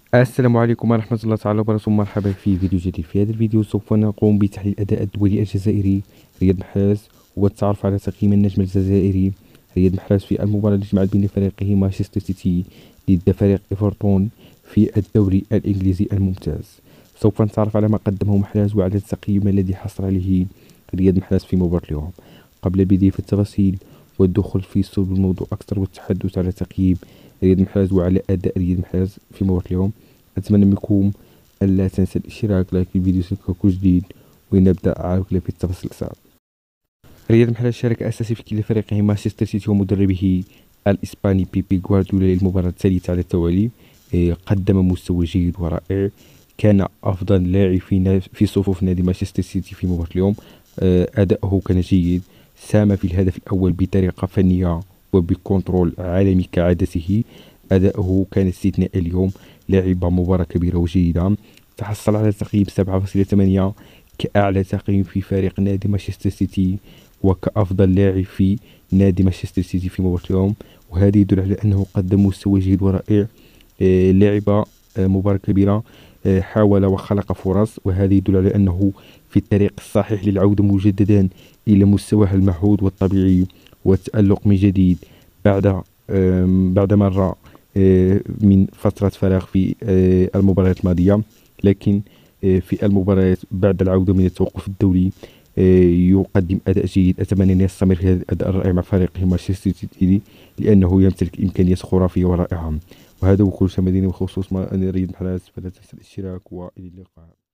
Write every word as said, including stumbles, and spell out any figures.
السلام عليكم ورحمة الله تعالى وبركاته. مرحبا في فيديو جديد. في هذا الفيديو سوف نقوم بتحليل الأداء الدولي الجزائري رياض محرز والتعرف على تقييم النجم الجزائري رياض محرز في المباراة التي جمعت بين فريقه مانشستر سيتي ضد فريق إيفرتون في الدوري الإنجليزي الممتاز. سوف نتعرف على ما قدمه محرز وعلى التقييم الذي حصل عليه رياض محرز في مباراة اليوم. قبل البداية في التفاصيل والدخول في صلب الموضوع أكثر والتحدث على تقييم رياض محرز وعلى أداء رياض محرز في مباراة اليوم، أتمنى منكم ألا تنسى الاشتراك لايك الفيديو سيكون جديد، ونبدأ عاوكلا في التفاصيل الأساسية. رياض محرز شارك أساسي في كلا فريقه مانشستر سيتي ومدربه الإسباني بيبي غوارديولا للمباراة الثالثة على التوالي. إيه، قدم مستوى جيد ورائع، كان أفضل لاعب في في صفوف نادي مانشستر سيتي في مباراة اليوم. آه، أداؤه كان جيد، ساهم في الهدف الأول بطريقة فنية وبكنترول عالمي كعادته. أداؤه كان استثنائي اليوم، لعب مباراة كبيرة وجيدة، تحصل على تقييم سبعة فاصلة ثمانية كأعلى تقييم في فريق نادي مانشستر سيتي وكأفضل لاعب في نادي مانشستر سيتي في مباراة اليوم. وهذا يدل على أنه قدم مستوى جيد ورائع. آه، لعب آه، مباراة كبيرة، آه، حاول وخلق فرص، وهذا يدل على أنه في الطريق الصحيح للعودة مجددا إلى مستواه المحمود والطبيعي والتألق من جديد بعد آم، بعد مرة آه، من فترة فراغ في آه، المباريات الماضية. لكن آه، في المباريات بعد العودة من التوقف الدولي آه، يقدم أداء جيد. أتمنى أن يستمر في هذا الأداء الرائع مع فريقه مانشستر سيتي، لأنه يمتلك إمكانيات خرافية ورائعة. وهذا وكل شيء مديني بخصوص ما رياض محرز، فلا تنسى الاشتراك وإلى اللقاء.